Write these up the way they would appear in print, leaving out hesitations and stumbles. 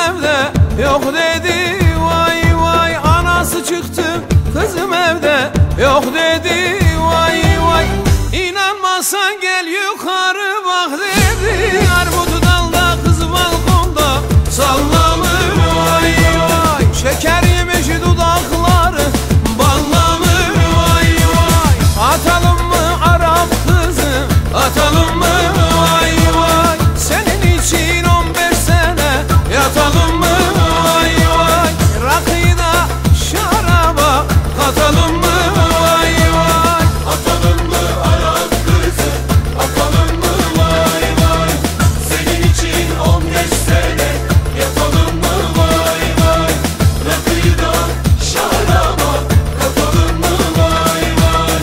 evde yok dedi. Vay vay, anası çıktı kızım evde yok dedi. Vay vay, İnanmazsan gel yukarı bak dedi. Armut dalda kız balkonda sallanır. Vay vay, şeker yemiş dudakları ballanır. Vay vay, atalım mı Arap kızı, atalım mı? Vay vay, senin için 15 sene yatalım mı? Vay vay, rakıyı da şaraba katalım mı? Vay vay, Atalım mı Arap kızı, atalım mı? Vay vay, senin için 15 sene yatalım mı? Vay vay, rakıyı da şaraba katalım mı? Vay vay.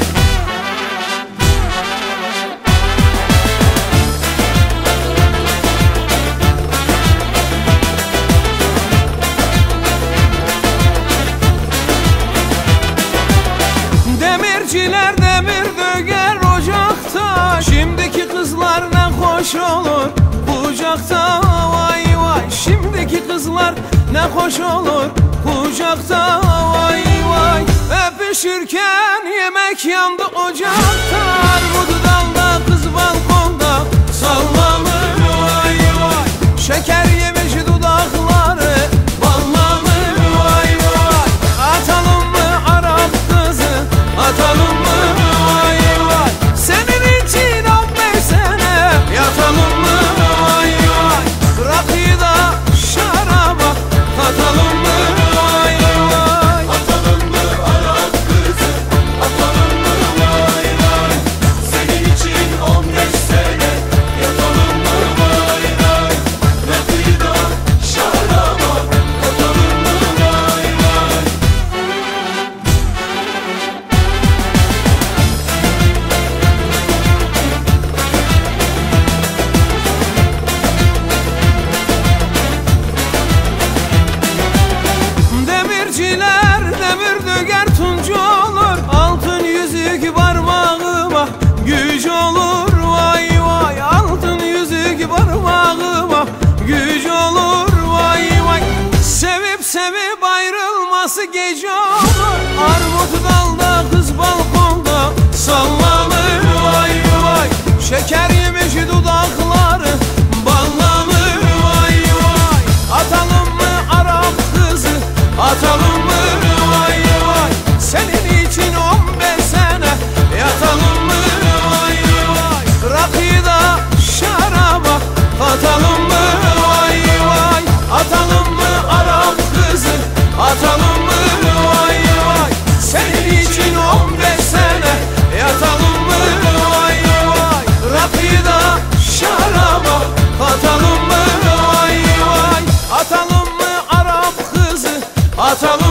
demirciler demir döger ocakta. Şimdiki kızlar ne hoş olur kucakta. Vay vay, şimdiki kızlar ne hoş olur kucakta. Vay vay, öpüşürken yemek yandı ocakta. Armut dalda kız balkonda sallanır. Vay vay, şeker yemiş dudakları ballanır. Vay vay, atalım mı Arap kızı, atalım mı? Vay vay, senin için 15 sene yatalım mı? Vay vay, rakıyı da şaraba katalım mı? Vay vay, Atalım mı Arap kızı, atalım mı? Vay vay, senin için 15 sene yatalım mı? Vay vay, rakıyı da şaraba katalım mı? Vay vay. demirciler demir döger tuncu olur. Altın yüzük parmağıma güç olur. Vay vay, altın yüzük parmağıma güç olur. Vay vay, sevip sevip ayrılması gece olur. Armut dalda kız balkonda sallanır. Vay vay, şeker yemiş dudakları ballanır. Vay vay, atalım mı Arap kızı, atalım mı? Vay vay, senin için 15 sene yatalım mı? Vay vay, rakıyı da şaraba katalım mı? Vay vay, atalım mı Arap kızı, atalım mı? Vay vay, senin için 15 sene yatalım mı? Vay vay, rakıyı da şaraba katalım mı? Vay vay, atalım mı Arap kızı, atalım